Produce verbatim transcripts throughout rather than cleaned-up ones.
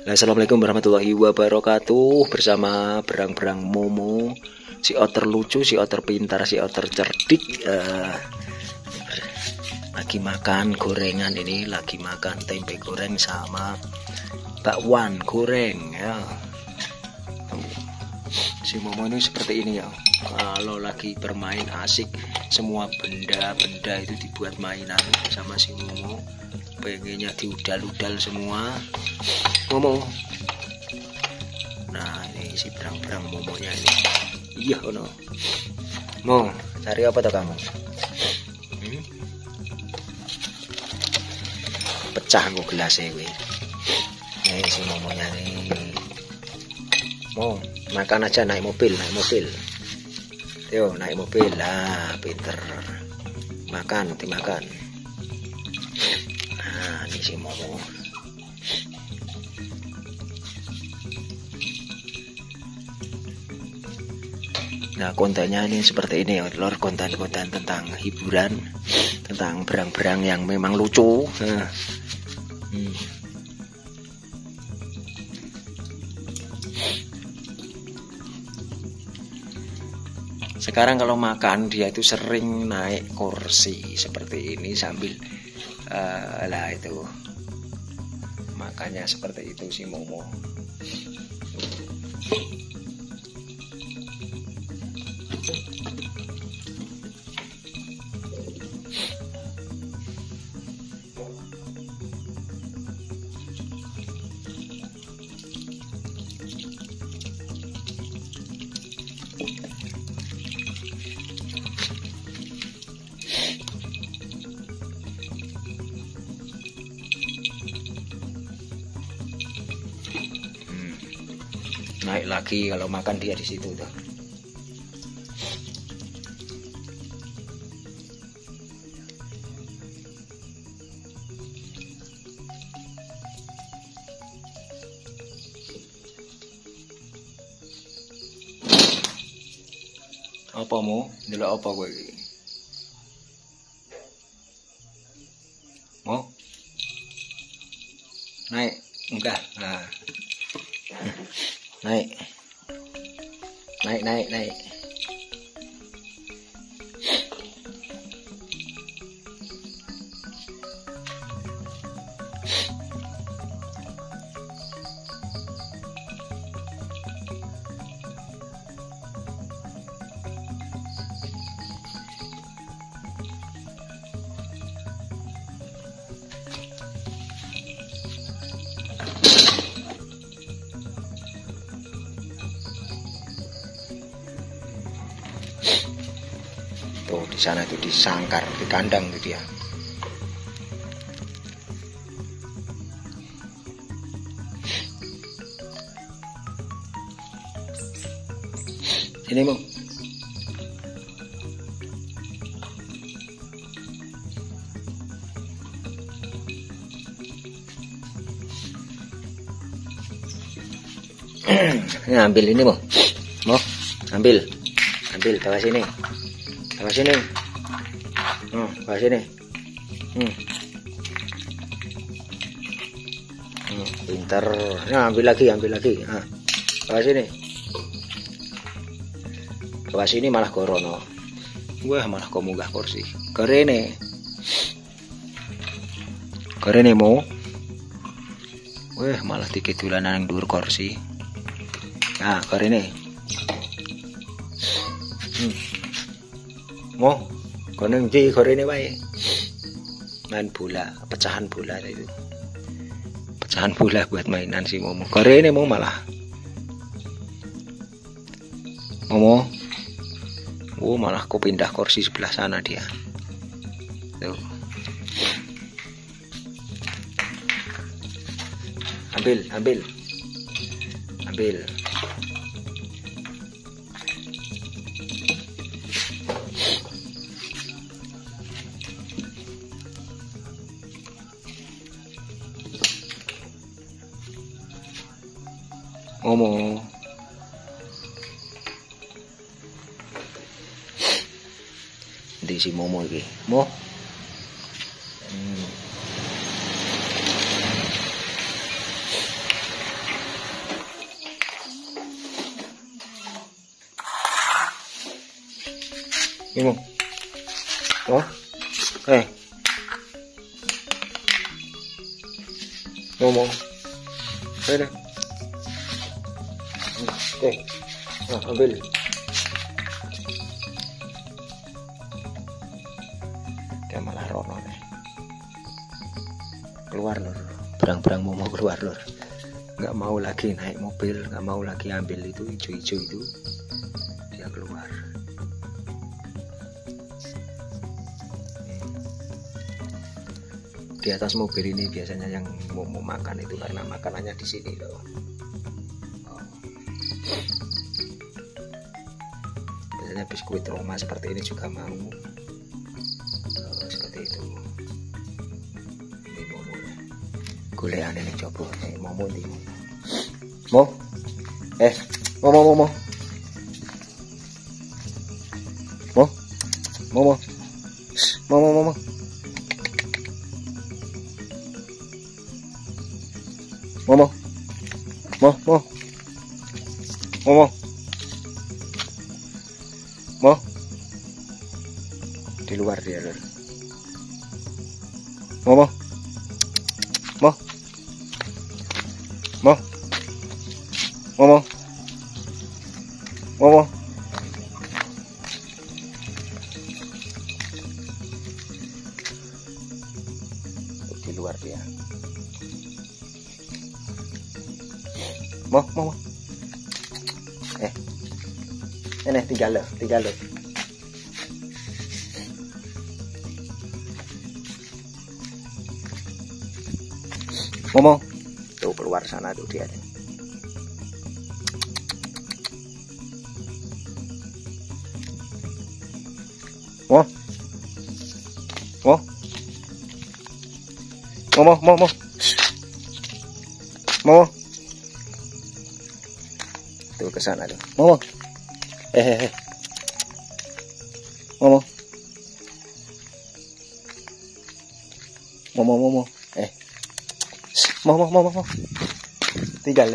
Assalamualaikum warahmatullahi wabarakatuh. Bersama berang-berang Momo, si otter lucu, si otter pintar, si otter cerdik. uh, Lagi makan gorengan ini, lagi makan tempe goreng sama bakwan goreng ya. Si Momo ini seperti ini ya. Kalau lagi bermain asik, semua benda-benda itu dibuat mainan sama si Momo. Pengennya diudal-udal semua Momo. Nah ini si berang-berang Momonya ini. Iya no. Mo, cari apa tuh kamu? Hmm? Pecah kok gelasnya gue. Nih si Momonya nih. Mo, makan aja, naik mobil, naik mobil. Yo, naik mobil lah, pinter. Makan, dimakan. Nah, ini si Momo. Nah, kontennya ini seperti ini ya, lor, konten-konten tentang hiburan, tentang berang-berang yang memang lucu. Nah. Hmm. Sekarang kalau makan dia itu sering naik kursi seperti ini sambil uh, lah itu makanya seperti itu si Momo. Naik lagi kalau makan dia di situ tuh. Apa mau? Delok apa kowe iki? Mau? Naik? Enggak. Nah. Naik, naik, naik, naik. Tuh di sana itu disangkar, di kandang itu dia. Ini Mo. Ini ambil ini Mo. Mo, ambil. Ambil bawa sini. Bawa sini. Hmm, bawa sini. Hmm. Hmm, pintar. Nah, ambil lagi, ambil lagi. Nah, bawa sini. Bawa sini malah gorono. Wah, malah kau munggah kursi. Korene. Korene Mo. Wah, malah dikit dolanan nang dhuwur kursi. Nah, korene. Hmm. Mo, kono ndi korene wae. Main bola, pecahan bola itu. Pecahan bola buat mainan si Momo. Korene mau malah. Momo. Oh, malah kok pindah kursi sebelah sana dia. Tuh. Ambil, ambil. Ambil. Momo. Di si Momo iki. Mo. Hmm. Ngomong. Oh. Eh. Ngomong. Ada. Oke. Nah, ambil. Dia malah rono nih. Keluar lur. Berang-berang mau mau keluar lur. Nggak mau lagi naik mobil, nggak mau lagi ambil itu hijau-hijau itu. Dia keluar. Di atas mobil ini biasanya yang mau, mau makan itu karena makanannya di sini loh. Oh. Biasanya biskuit Roma seperti ini juga mau. Oh, seperti itu. Ini momonya. Golean ini coba. Eh, momo ini. Mo, eh, momo momo. Mo, momo, momo momo. Momo, mo, mo, momo, mo, di luar dia lur. Momo, mo, mo, momo, momo, di luar dia. Mau, mau, mau. Eh, ini tinggal loh, tinggal loh. Mau, mau. Tuh keluar sana tuh dia. Mau, mau, mau, mau, mau, mau. Tuh ke sana tuh. Momo. Eh eh eh. Momo. Momo momo. Eh. Momo momo momo. Tinggal.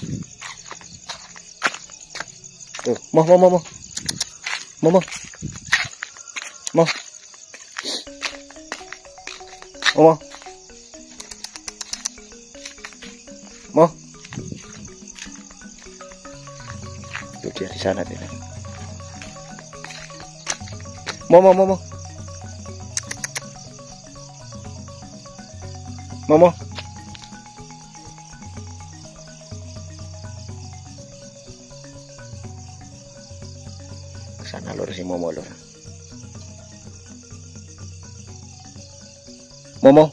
Tuh, momo momo. Momo. Momo. Momo. Momo. Dia di sana dia. Momo momo. Momo. Kesana lur si Momo lur. Momo.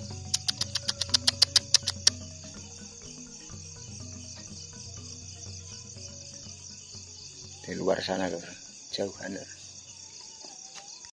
Di luar sana lur, jauhan lur.